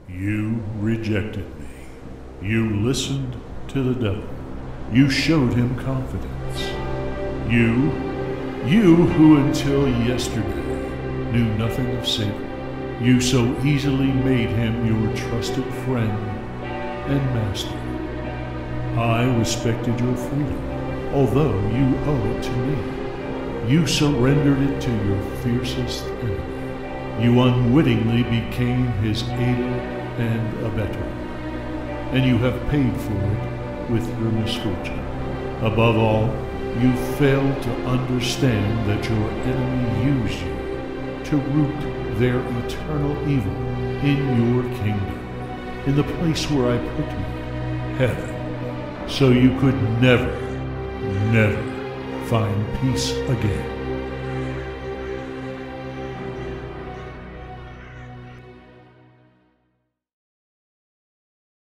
You rejected me. You listened to the devil. You showed him confidence. You who until yesterday knew nothing of Satan, you so easily made him your trusted friend and master. I respected your freedom, although you owe it to me. You surrendered it to your fiercest enemy. You unwittingly became his aider and abettor, and you have paid for it with your misfortune. Above all, you failed to understand that your enemy used you to root their eternal evil in your kingdom, in the place where I put you, heaven, so you could never find peace again.